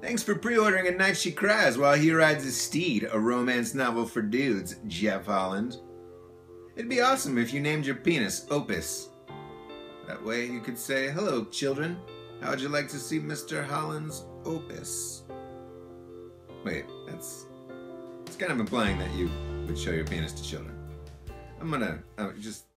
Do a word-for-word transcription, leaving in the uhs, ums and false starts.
Thanks for pre-ordering A Night She Cries While He Rides His Steed, a romance novel for dudes, Jeff Holland. It'd be awesome if you named your penis Opus. That way you could say, "Hello, children. How would you like to see Mister Holland's Opus?" Wait, that's... it's kind of implying that you would show your penis to children. I'm gonna... uh, just...